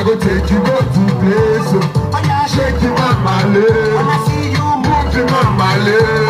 go take you go to place. Shake your mama leg, move your mama leg.